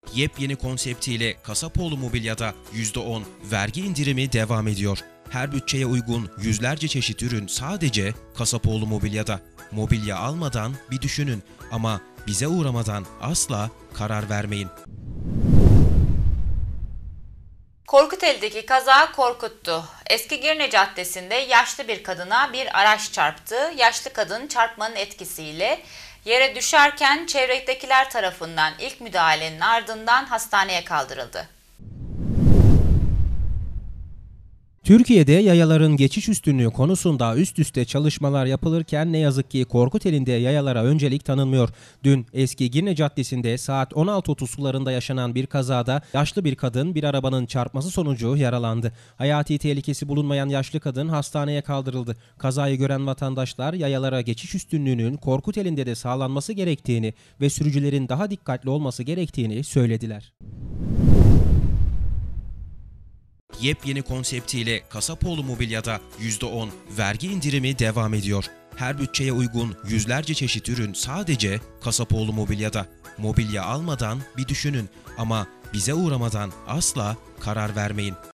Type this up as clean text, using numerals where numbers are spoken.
Yepyeni konseptiyle Kasapoğlu Mobilya'da %10 vergi indirimi devam ediyor. Her bütçeye uygun yüzlerce çeşit ürün sadece Kasapoğlu Mobilya'da. Mobilya almadan bir düşünün ama bize uğramadan asla karar vermeyin. Korkuteli'deki kaza korkuttu. Eski Girne Caddesi'nde yaşlı bir kadına bir araç çarptı. Yaşlı kadın çarpmanın etkisiyle yere düşerken çevredekiler tarafından ilk müdahalenin ardından hastaneye kaldırıldı. Türkiye'de yayaların geçiş üstünlüğü konusunda üst üste çalışmalar yapılırken ne yazık ki Korkuteli'nde yayalara öncelik tanınmıyor. Dün Eski Girne Caddesi'nde saat 16.30 sularında yaşanan bir kazada yaşlı bir kadın bir arabanın çarpması sonucu yaralandı. Hayati tehlikesi bulunmayan yaşlı kadın hastaneye kaldırıldı. Kazayı gören vatandaşlar yayalara geçiş üstünlüğünün Korkuteli'nde de sağlanması gerektiğini ve sürücülerin daha dikkatli olması gerektiğini söylediler. Yepyeni konseptiyle Kasapoğlu Mobilya'da %10 vergi indirimi devam ediyor. Her bütçeye uygun yüzlerce çeşit ürün sadece Kasapoğlu Mobilya'da. Mobilya almadan bir düşünün ama bize uğramadan asla karar vermeyin.